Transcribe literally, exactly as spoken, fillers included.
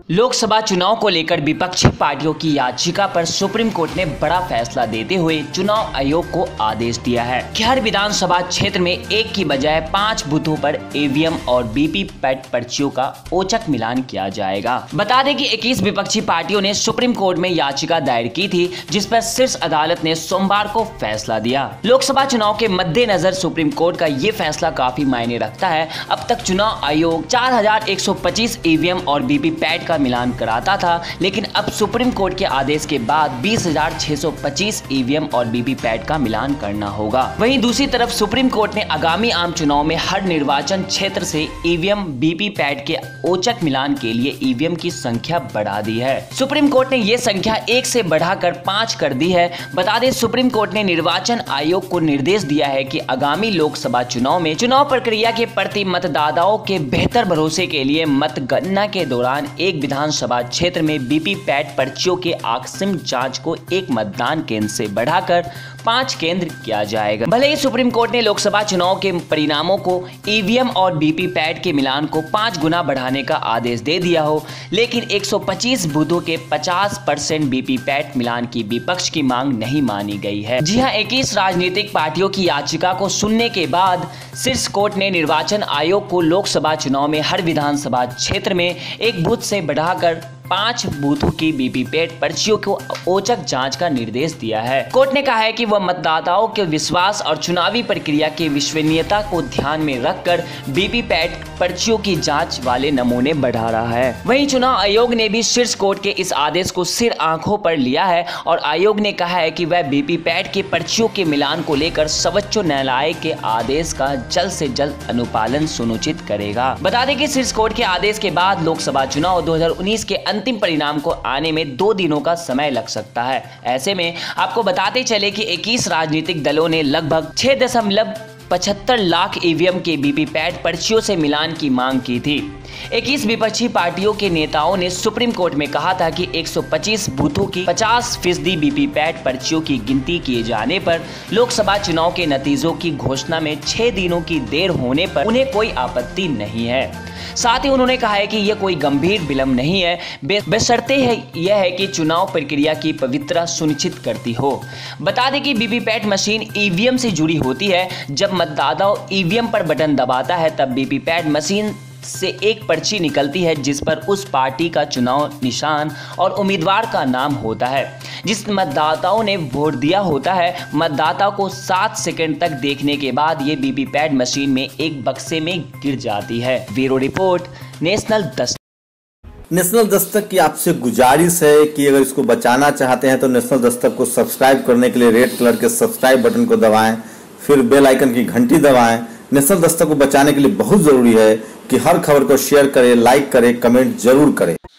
लोकसभा चुनाव को लेकर विपक्षी पार्टियों की याचिका पर सुप्रीम कोर्ट ने बड़ा फैसला देते हुए चुनाव आयोग को आदेश दिया है कि हर विधानसभा क्षेत्र में एक की बजाय पांच बूथों पर ईवीएम और वीवीपैट पर्चियों का औचक मिलान किया जाएगा। बता दें कि इक्कीस विपक्षी पार्टियों ने सुप्रीम कोर्ट में याचिका दायर की थी, जिस पर शीर्ष अदालत ने सोमवार को फैसला दिया। लोकसभा चुनाव के मद्देनजर सुप्रीम कोर्ट का ये फैसला काफी मायने रखता है। अब तक चुनाव आयोग चार हजार एक सौ पच्चीस ईवीएम और वीवीपैट का मिलान कराता था, लेकिन अब सुप्रीम कोर्ट के आदेश के बाद बीस हजार छह सौ पच्चीस ईवीएम और वीवीपैट का मिलान करना होगा। वहीं दूसरी तरफ सुप्रीम कोर्ट ने आगामी आम चुनाव में हर निर्वाचन क्षेत्र से ईवीएम वीवीपैट के औचक मिलान के लिए ईवीएम की संख्या बढ़ा दी है। सुप्रीम कोर्ट ने ये संख्या एक से बढ़ाकर पाँच कर दी है। बता दें, सुप्रीम कोर्ट ने निर्वाचन आयोग को निर्देश दिया है कि आगामी लोकसभा चुनाव में चुनाव प्रक्रिया के प्रति मतदाताओं के बेहतर भरोसे के लिए मतगणना के दौरान एक विधानसभा क्षेत्र में वीवीपैट पर्चियों के आकस्मिक जांच को एक मतदान केंद्र से बढ़ाकर पांच केंद्र किया जाएगा। भले ही सुप्रीम कोर्ट ने लोकसभा चुनाव के परिणामों को ईवीएम और वीवीपैट के मिलान को पांच गुना बढ़ाने का आदेश दे दिया हो, लेकिन एक सौ पच्चीस बूथों के पचास परसेंट वीवीपैट मिलान की विपक्ष की मांग नहीं मानी गई है। जी हां, इक्कीस राजनीतिक पार्टियों की याचिका को सुनने के बाद शीर्ष कोर्ट ने निर्वाचन आयोग को लोकसभा चुनाव में हर विधानसभा क्षेत्र में एक बूथ से बढ़ाकर पांच बूथों की वीवीपैट पर्चियों को औचक जांच का निर्देश दिया है। कोर्ट ने कहा है कि वह मतदाताओं के विश्वास और चुनावी प्रक्रिया की विश्वसनीयता को ध्यान में रखकर वीवीपैट पर्चियों की जांच वाले नमूने बढ़ा रहा है। वहीं चुनाव आयोग ने भी शीर्ष कोर्ट के इस आदेश को सिर आंखों पर लिया है और आयोग ने कहा है कि वह वीवीपैट के पर्चियों के मिलान को लेकर सर्वोच्च न्यायालय के आदेश का जल्द से जल्द अनुपालन सुनिश्चित करेगा। बता दें कि शीर्ष कोर्ट के आदेश के बाद लोकसभा चुनाव दो हजार उन्नीस के अंतिम परिणाम को आने में दो दिनों का समय लग सकता है। ऐसे में आपको बताते चले कि इक्कीस राजनीतिक दलों ने लगभग छह दशमलव पचहत्तर लाख ईवीएम के वीवीपैट पर्चियों से मिलान की मांग की थी। इक्कीस विपक्षी पार्टियों के नेताओं ने सुप्रीम कोर्ट में कहा था कि एक सौ पच्चीस बूथों की पचास फीसदी वीवीपैट पर्चियों की गिनती किए जाने पर लोकसभा चुनाव के नतीजों की घोषणा में छह दिनों की देर होने पर उन्हें कोई आपत्ति नहीं है। साथ ही उन्होंने कहा है कि यह कोई गंभीर विलंब नहीं है, बशर्ते है यह है कि चुनाव प्रक्रिया की पवित्रता सुनिश्चित करती हो। बता दें कि वीवीपैट मशीन ईवीएम से जुड़ी होती है। जब मतदाता ईवीएम पर बटन दबाता है तब वीवीपैट मशीन से एक पर्ची निकलती है जिस पर उस पार्टी का चुनाव निशान और उम्मीदवार का नाम होता है जिस मतदाताओं ने वोट दिया होता है। मतदाता को सात सेकंड तक देखने के बाद ये वीवीपैट मशीन में एक बक्से में गिर जाती है। Bureau report, National Dastak. National Dastak की आपसे गुजारिश है कि अगर इसको बचाना चाहते हैं तो नेशनल दस्तक को सब्सक्राइब करने के लिए रेड कलर के सब्सक्राइब बटन को दबाएं, फिर बेल आइकन की घंटी दबाएं। नेशनल दस्तक को बचाने के लिए बहुत जरूरी है कि हर खबर को शेयर करें, लाइक करें, कमेंट जरूर करें।